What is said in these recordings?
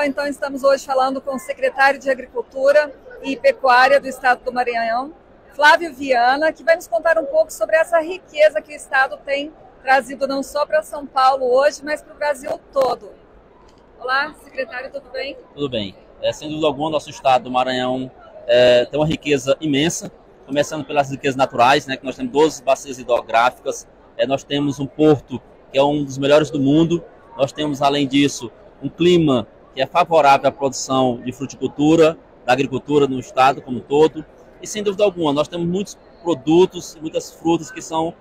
pessoal, então estamos hoje falando com o secretário de Agricultura e Pecuária do Estado do Maranhão, Flávio Viana, que vai nos contar um pouco sobre essa riqueza que o Estado tem trazido não só para São Paulo hoje, mas para o Brasil todo. Olá, secretário, tudo bem? Tudo bem. Sem dúvida alguma, nosso Estado do Maranhão tem uma riqueza imensa, começando pelas riquezas naturais, né, que nós temos 12 bacias hidrográficas, nós temos um porto que é um dos melhores do mundo, nós temos, além disso, um clima que é favorável à produção de fruticultura, da agricultura no estado como um todo, e sem dúvida alguma, nós temos muitos produtos, muitas frutas que são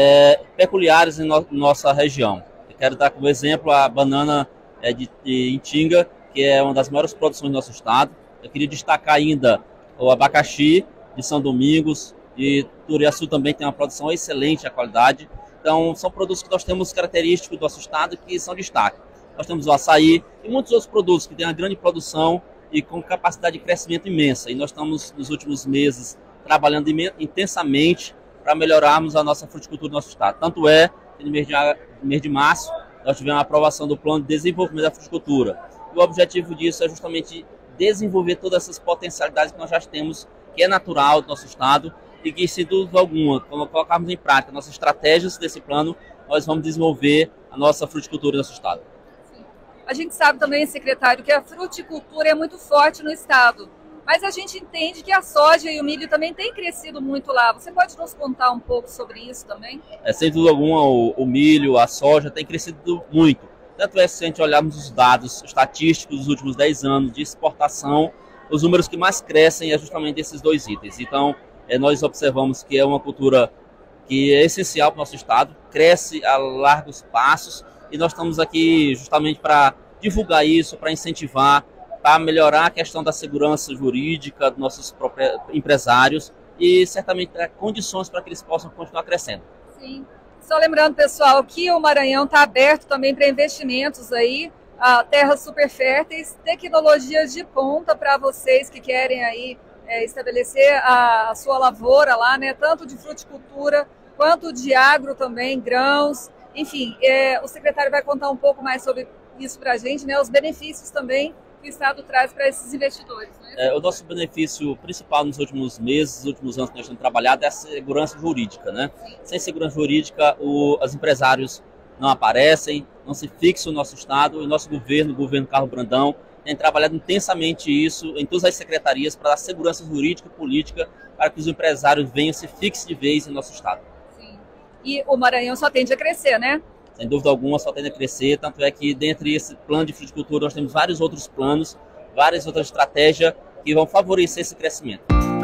peculiares em nossa região. Eu quero dar como exemplo a banana de Itinga, que é uma das maiores produções do nosso estado. Eu queria destacar ainda o abacaxi de São Domingos, e Turiaçu também tem uma produção excelente, a qualidade. Então, são produtos que nós temos característicos do nosso estado que são destaque. Nós temos o açaí e muitos outros produtos que têm uma grande produção e com capacidade de crescimento imensa. E nós estamos, nos últimos meses, trabalhando intensamente para melhorarmos a nossa fruticultura do nosso estado. Tanto é que no mês de março nós tivemos a aprovação do Plano de Desenvolvimento da Fruticultura. E o objetivo disso é justamente desenvolver todas essas potencialidades que nós já temos, que é natural do nosso estado, e que, sem dúvida alguma, quando colocarmos em prática nossas estratégias desse plano, nós vamos desenvolver a nossa fruticultura do nosso estado. Sim. A gente sabe também, secretário, que a fruticultura é muito forte no estado, mas a gente entende que a soja e o milho também têm crescido muito lá. Você pode nos contar um pouco sobre isso também? Sem dúvida alguma, o milho, a soja tem crescido muito. Tanto é que, se a gente olharmos os dados estatísticos dos últimos 10 anos de exportação, os números que mais crescem é justamente esses dois itens. Então, nós observamos que é uma cultura que é essencial para o nosso estado, cresce a largos passos, e nós estamos aqui justamente para divulgar isso, para incentivar, para melhorar a questão da segurança jurídica dos nossos empresários e certamente dar condições para que eles possam continuar crescendo. Sim. Só lembrando, pessoal, que o Maranhão está aberto também para investimentos aí, terras super férteis, tecnologias de ponta para vocês que querem aí estabelecer a sua lavoura lá, né? Tanto de fruticultura quanto de agro também, grãos, enfim, o secretário vai contar um pouco mais sobre isso para a gente, né? Os benefícios também que o Estado traz para esses investidores. Né? O nosso benefício principal nos últimos meses, nos últimos anos que nós temos trabalhado é a segurança jurídica, né? Sim. Sem segurança jurídica, os empresários não aparecem, não se fixam no nosso estado, e o nosso governo, o governo Carlos Brandão, tem trabalhado intensamente isso em todas as secretarias para dar segurança jurídica e política para que os empresários venham se fixem de vez em nosso estado. Sim. E o Maranhão só tende a crescer, né? Sem dúvida alguma, só tende a crescer, tanto é que dentre esse plano de fruticultura nós temos vários outros planos, várias outras estratégias que vão favorecer esse crescimento.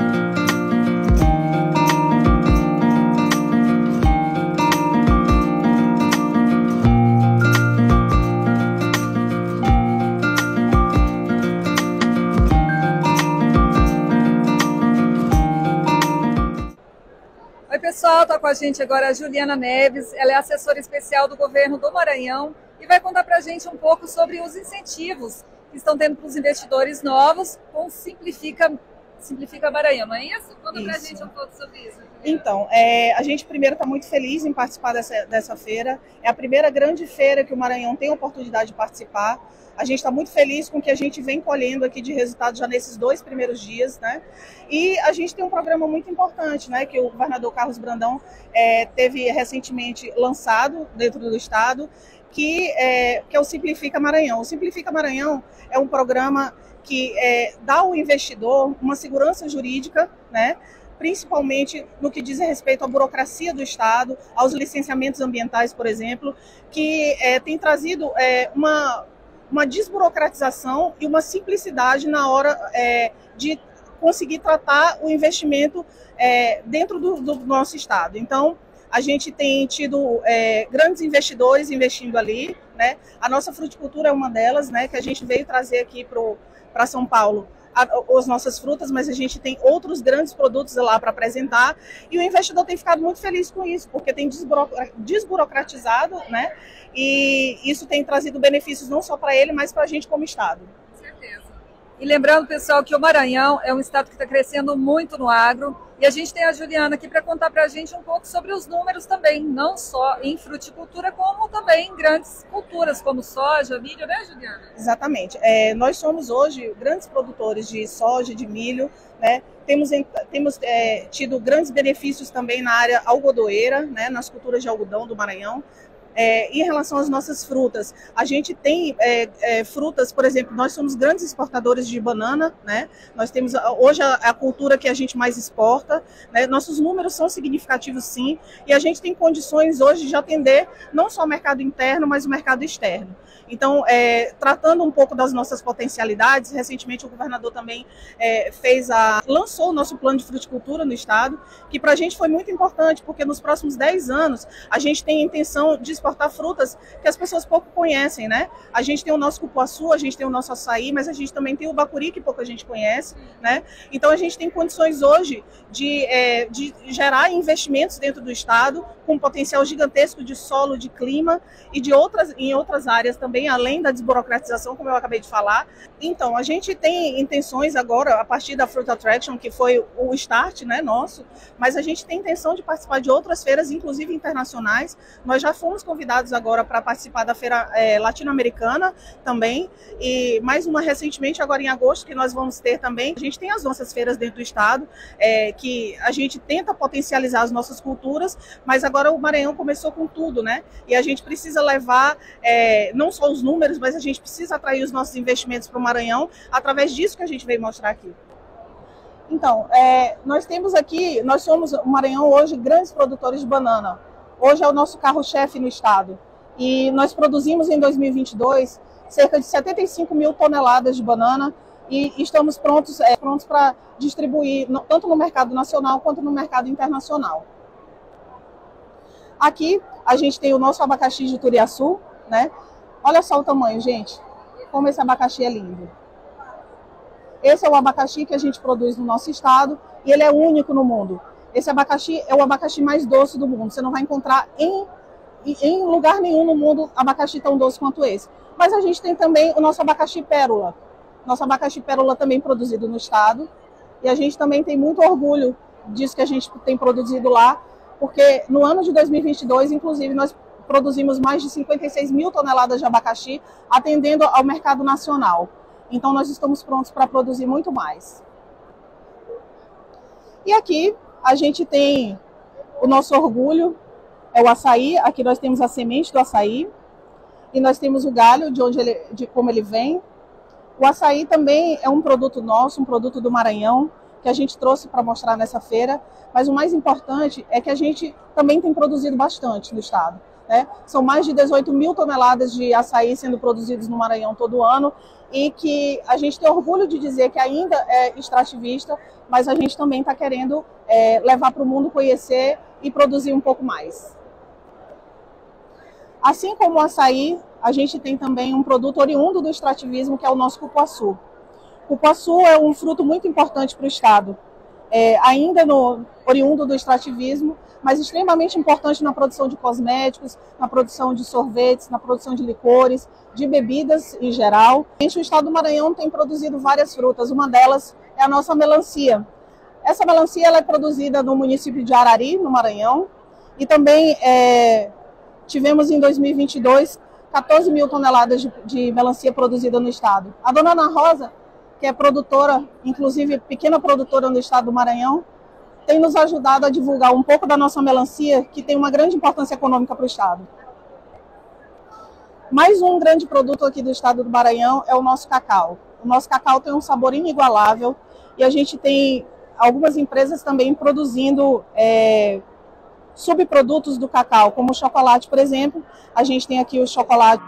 Oi, pessoal, está com a gente agora a Juliana Neves, ela é assessora especial do governo do Maranhão e vai contar para a gente um pouco sobre os incentivos que estão tendo para os investidores novos com Simplifica Maranhão, não é isso? Conta para a gente um pouco sobre isso. Então, a gente primeiro está muito feliz em participar dessa feira, é a primeira grande feira que o Maranhão tem a oportunidade de participar. A gente está muito feliz com o que a gente vem colhendo aqui de resultados já nesses 2 primeiros dias, né? E a gente tem um programa muito importante, né? Que o governador Carlos Brandão teve recentemente lançado dentro do estado, que é o Simplifica Maranhão. O Simplifica Maranhão é um programa que dá ao investidor uma segurança jurídica, né? Principalmente no que diz respeito à burocracia do estado, aos licenciamentos ambientais, por exemplo, que tem trazido uma desburocratização e uma simplicidade na hora de conseguir tratar o investimento dentro do nosso estado. Então, a gente tem tido grandes investidores investindo ali, né? A nossa fruticultura é uma delas, né? Que a gente veio trazer aqui para São Paulo as nossas frutas, mas a gente tem outros grandes produtos lá para apresentar, e o investidor tem ficado muito feliz com isso, porque tem desburocratizado, né? E isso tem trazido benefícios não só para ele, mas para a gente como estado. Com certeza. E lembrando, pessoal, que o Maranhão é um estado que está crescendo muito no agro. E a gente tem a Juliana aqui para contar para a gente um pouco sobre os números também, não só em fruticultura, como também em grandes culturas, como soja, milho, né, Juliana? Exatamente. Nós somos hoje grandes produtores de soja, de milho, né? Temos tido grandes benefícios também na área algodoeira, né? Nas culturas de algodão do Maranhão. Em relação às nossas frutas, a gente tem frutas, por exemplo, nós somos grandes exportadores de banana, né? Nós temos hoje a cultura que a gente mais exporta, né? Nossos números são significativos, sim, e a gente tem condições hoje de atender não só o mercado interno, mas o mercado externo. Então, tratando um pouco das nossas potencialidades, recentemente o governador também lançou o nosso plano de fruticultura no estado, que para a gente foi muito importante, porque nos próximos 10 anos a gente tem a intenção de exportar frutas que as pessoas pouco conhecem, né? A gente tem o nosso cupuaçu, a gente tem o nosso açaí, mas a gente também tem o bacuri, que pouca gente conhece, né? Então a gente tem condições hoje de gerar investimentos dentro do estado, com um potencial gigantesco de solo, de clima e em outras áreas também, além da desburocratização, como eu acabei de falar. Então, a gente tem intenções agora, a partir da Fruit Attraction, que foi o start, né, nosso, mas a gente tem intenção de participar de outras feiras, inclusive internacionais. Nós já fomos convidados agora para participar da feira latino-americana também, e mais uma recentemente, agora em agosto, que nós vamos ter também. A gente tem as nossas feiras dentro do estado, que a gente tenta potencializar as nossas culturas, mas agora o Maranhão começou com tudo, né? E a gente precisa levar não só os números, mas a gente precisa atrair os nossos investimentos para o Maranhão através disso que a gente veio mostrar aqui. Então, nós somos, o Maranhão hoje, grandes produtores de banana. Hoje é o nosso carro-chefe no estado. E nós produzimos em 2022 cerca de 75 mil toneladas de banana e estamos prontos para distribuir tanto no mercado nacional quanto no mercado internacional. Aqui a gente tem o nosso abacaxi de Turiaçu, né? Olha só o tamanho, gente, como esse abacaxi é lindo. Esse é o abacaxi que a gente produz no nosso estado e ele é único no mundo. Esse abacaxi é o abacaxi mais doce do mundo. Você não vai encontrar em lugar nenhum no mundo abacaxi tão doce quanto esse. Mas a gente tem também o nosso abacaxi pérola. Nosso abacaxi pérola também produzido no estado. E a gente também tem muito orgulho disso que a gente tem produzido lá, porque no ano de 2022, inclusive, nós produzimos mais de 56 mil toneladas de abacaxi, atendendo ao mercado nacional. Então, nós estamos prontos para produzir muito mais. E aqui, a gente tem o nosso orgulho, é o açaí. Aqui nós temos a semente do açaí. E nós temos o galho, de como ele vem. O açaí também é um produto nosso, um produto do Maranhão, que a gente trouxe para mostrar nessa feira. Mas o mais importante é que a gente também tem produzido bastante no estado, né? São mais de 18 mil toneladas de açaí sendo produzidos no Maranhão todo ano e que a gente tem orgulho de dizer que ainda é extrativista, mas a gente também está querendo levar para o mundo conhecer e produzir um pouco mais. Assim como o açaí, a gente tem também um produto oriundo do extrativismo, que é o nosso cupuaçu. O cupuaçu é um fruto muito importante para o estado, ainda oriundo do extrativismo, mas extremamente importante na produção de cosméticos, na produção de sorvetes, na produção de licores, de bebidas em geral. O estado do Maranhão tem produzido várias frutas, uma delas é a nossa melancia. Essa melancia ela é produzida no município de Arari, no Maranhão, e também tivemos em 2022 14 mil toneladas de melancia produzida no estado. A dona Ana Rosa, que é produtora, inclusive pequena produtora no estado do Maranhão, tem nos ajudado a divulgar um pouco da nossa melancia, que tem uma grande importância econômica para o estado. Mais um grande produto aqui do estado do Maranhão é o nosso cacau. O nosso cacau tem um sabor inigualável e a gente tem algumas empresas também produzindo subprodutos do cacau, como o chocolate, por exemplo. A gente tem aqui o chocolate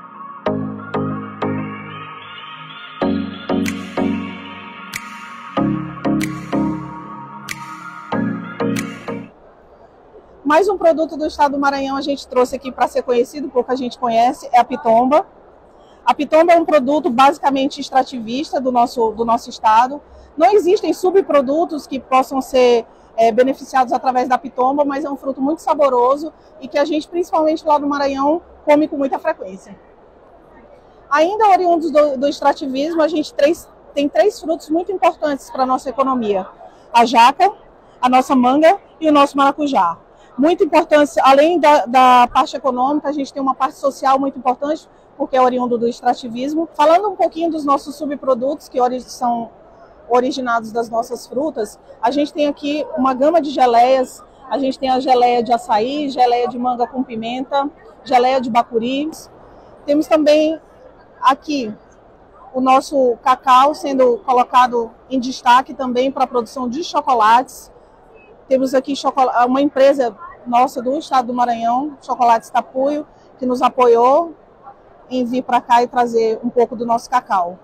Mais um produto do estado do Maranhão a gente trouxe aqui para ser conhecido, pouca gente conhece, é a pitomba. A pitomba é um produto basicamente extrativista do nosso estado. Não existem subprodutos que possam ser beneficiados através da pitomba, mas é um fruto muito saboroso e que a gente, principalmente lá no Maranhão, come com muita frequência. Ainda oriundos do extrativismo, a gente tem 3 frutos muito importantes para a nossa economia: a jaca, a nossa manga e o nosso maracujá. Muito importante, além da parte econômica, a gente tem uma parte social muito importante, porque é oriundo do extrativismo. Falando um pouquinho dos nossos subprodutos, que são originados das nossas frutas, a gente tem aqui uma gama de geleias. A gente tem a geleia de açaí, geleia de manga com pimenta, geleia de bacuri. Temos também aqui o nosso cacau sendo colocado em destaque também para a produção de chocolates. Temos aqui uma empresa nossa do estado do Maranhão, Chocolates Tapuio, que nos apoiou em vir para cá e trazer um pouco do nosso cacau.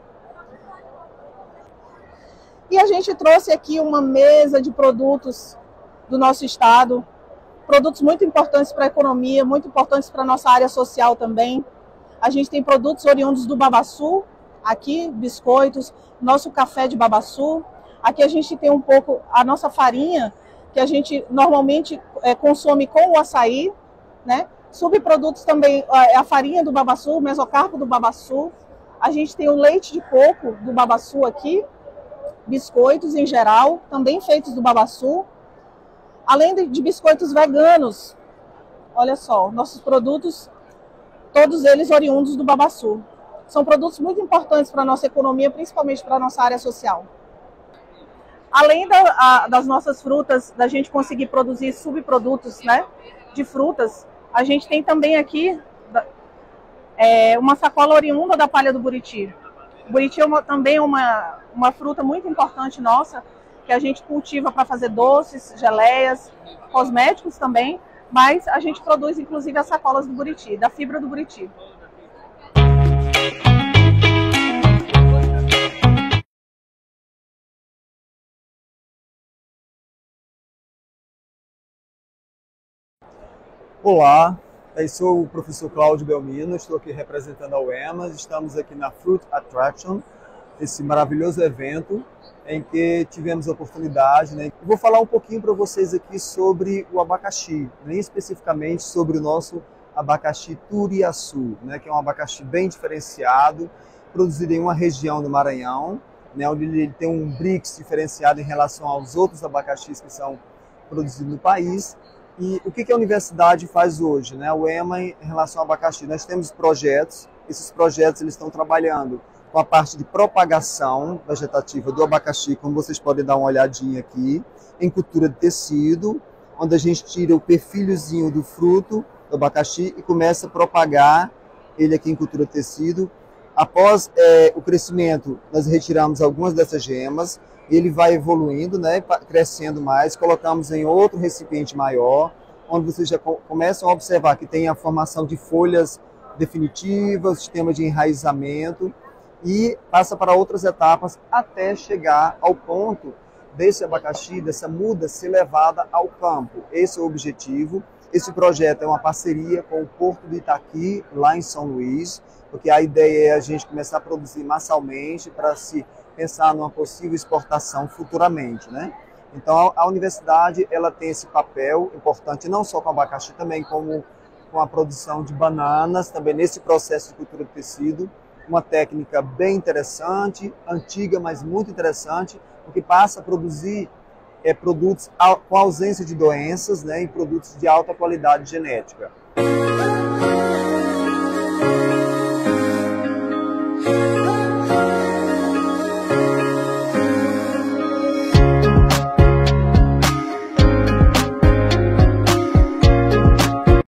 E a gente trouxe aqui uma mesa de produtos do nosso estado, produtos muito importantes para a economia, muito importantes para a nossa área social também. A gente tem produtos oriundos do babaçu, aqui biscoitos, nosso café de babaçu. Aqui a gente tem um pouco a nossa farinha, que a gente normalmente consome com o açaí, né? Subprodutos também, a farinha do babaçu, o mesocarpo do babaçu. A gente tem o leite de coco do babaçu aqui, biscoitos em geral, também feitos do babaçu. Além de biscoitos veganos, olha só, nossos produtos, todos eles oriundos do babaçu. São produtos muito importantes para a nossa economia, principalmente para a nossa área social. Além das nossas frutas, da gente conseguir produzir subprodutos, né, de frutas, a gente tem também aqui uma sacola oriunda da palha do buriti. O buriti também é uma fruta muito importante nossa, que a gente cultiva para fazer doces, geleias, cosméticos também, mas a gente produz inclusive as sacolas do buriti, da fibra do buriti. Olá, eu sou o professor Cláudio Belmino, estou aqui representando a UEMAS. Estamos aqui na Fruit Attraction, esse maravilhoso evento em que tivemos a oportunidade, né? Eu vou falar um pouquinho para vocês aqui sobre o abacaxi, né? Especificamente sobre o nosso abacaxi Turiaçu, né? Que é um abacaxi bem diferenciado, produzido em uma região do Maranhão, né? Onde ele tem um BRICS diferenciado em relação aos outros abacaxis que são produzidos no país. E o que a universidade faz hoje, né? O EMA em relação ao abacaxi? Nós temos projetos, esses projetos eles estão trabalhando com a parte de propagação vegetativa do abacaxi, como vocês podem dar uma olhadinha aqui, em cultura de tecido, onde a gente tira o perfilhozinho do fruto do abacaxi e começa a propagar ele aqui em cultura de tecido. Após o crescimento, nós retiramos algumas dessas gemas, ele vai evoluindo, né, crescendo mais, colocamos em outro recipiente maior, onde vocês já começam a observar que tem a formação de folhas definitivas, sistema de enraizamento, e passa para outras etapas até chegar ao ponto desse abacaxi, dessa muda ser levada ao campo. Esse é o objetivo. Esse projeto é uma parceria com o Porto de Itaqui, lá em São Luís, porque a ideia é a gente começar a produzir massalmente para se pensar numa possível exportação futuramente, né? Então a universidade ela tem esse papel importante não só com o abacaxi, também como com a produção de bananas, também nesse processo de cultura de tecido, uma técnica bem interessante, antiga, mas muito interessante, porque passa a produzir produtos com ausência de doenças, né, e produtos de alta qualidade genética.